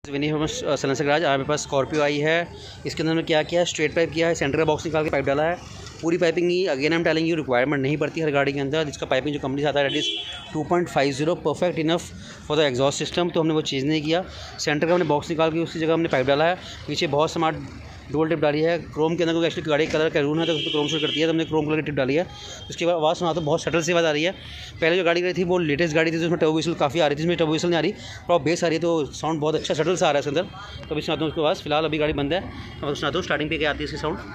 विनी famous silencer garage. हमारे पास Scorpio आई है। इसके अंदर हमने क्या किया है, स्ट्रेट पाइप किया है, सेंटर का बॉक्स निकाल के पाइप डाला है। पूरी पाइपिंग ही अगेन हम टेलिंग यू रिक्वायरमेंट नहीं पड़ती हर गाड़ी के अंदर। जिसका पाइपिंग जो कंपनी से आता है that is 2.50 perfect enough for the exhaust system. तो हमने वो चीज़ नहीं किया। सेंटर का हमने बॉक्स निकाल के उसकी जगह हमने पाइप डाला है। पीछे बहुत स्मार्ट डुअल टिप डाली है। क्रोम के अंदर क्योंकि एक्चुअली गाड़ी कलर कैरून है तो उसमें क्रोम शूट करती है, तो हमने क्रोम कलर की टिप डाली है। उसके बाद आवाज़ सुना तो बहुत शटल सी आवाज़ आ रही है। पहले जो गाड़ी थी वो लेटेस्ट गाड़ी थी, जिसमें टर्बो व्हीसल काफ़ी आ रही थी, इसमें टर्बो व्हीसल नहीं आ रही, और बेस आ रही है, तो साउंड बहुत अच्छा शटल सा आ रहा है इसके अंदर। तो अभी सुनाता हूँ उसके बाद। फिलहाल अभी गाड़ी बंद है, तो मैं सुनाता हूँ स्टार्टिंग पे क्या आती है इसकी साउंड।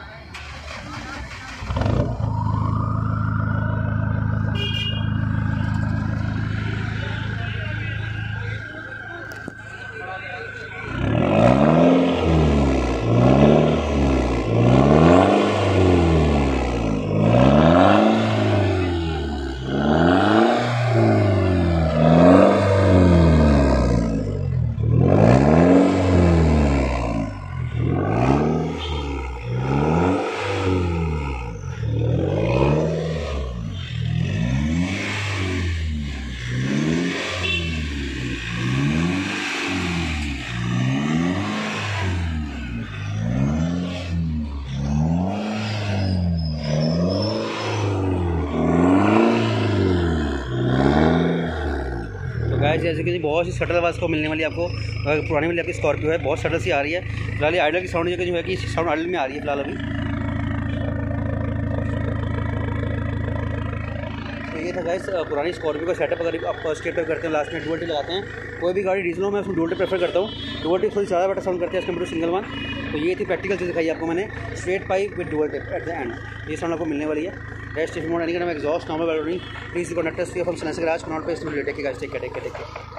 जैसे कि बहुत सी शटल आवाज़ को मिलने वाली आपको पुरानी वाली आपकी स्कॉर्पियो है, बहुत शटल सी आ रही है। फिलहाल आइडल की साउंड जो है कि साउंड आइडल में आ रही है फिलहाल अभी। तो ये था गाइस पुरानी स्कॉर्पियो का सेटअप। अगर आप स्टेट पर करते हैं लास्ट में डुअल टिप लगाते हैं, कोई भी गाड़ी डीजल हो मैं उसमें डुअल टिप प्रेफर करता हूँ। डुअल टिप थोड़ी ज़्यादा बेटर साउंड करती है as compare to single one. तो ये थी प्रैक्टिकल चीज़ दिखाई आपको मैंने, straight pipe with dual tip at the end. ये साउंड आपको मिलने वाली है। Rest if mode any kind of exhaust normal ballooning, please contact us free from silencer garage. Connaught पे इस वीडियो टेक के गाइस, टेक केयर।